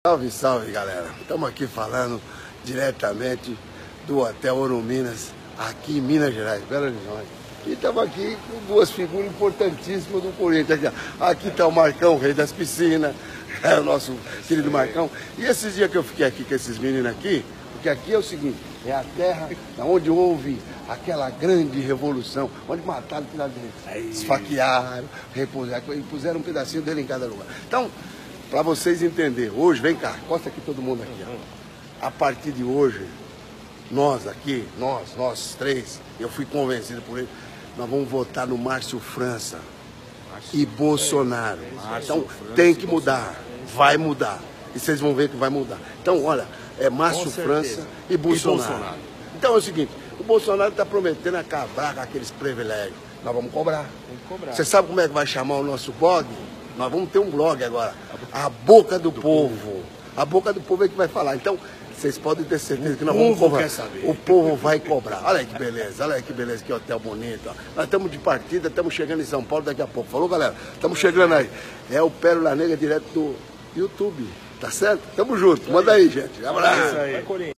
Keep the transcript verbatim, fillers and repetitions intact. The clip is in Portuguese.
Salve, salve, galera. Estamos aqui falando diretamente do Hotel Ouro Minas, aqui em Minas Gerais, Belo Horizonte. E estamos aqui com duas figuras importantíssimas do Corinthians. Aqui está o Marcão, o rei das piscinas, é o nosso querido Marcão. E esses dias que eu fiquei aqui com esses meninos aqui, porque aqui é o seguinte, é a terra onde houve aquela grande revolução, onde mataram o Tiradentes, esfaquearam, repuseram, e puseram um pedacinho dele em cada lugar. Então, para vocês entenderem, hoje, vem cá, costa aqui todo mundo aqui, ó. A partir de hoje, nós aqui, nós, nós três, eu fui convencido por ele, nós vamos votar no Márcio França e Bolsonaro. Então, tem que mudar, vai mudar. E vocês vão ver que vai mudar. Então, olha, é Márcio França e Bolsonaro. e Bolsonaro. Então é o seguinte, o Bolsonaro está prometendo acabar com aqueles privilégios. Nós vamos cobrar. cobrar. Você sabe como é que vai chamar o nosso blog? Nós vamos ter um blog agora. A Boca do, do povo. povo. A Boca do Povo é que vai falar. Então, vocês podem ter certeza que nós vamos cobrar. O povo vai cobrar. Olha aí que beleza, olha aí que beleza, que hotel bonito. Ó. Nós estamos de partida, estamos chegando em São Paulo daqui a pouco. Falou, galera? Estamos chegando aí. É o Pérola Negra direto do YouTube. Tá certo? Tamo junto. Manda aí, gente. Abraço.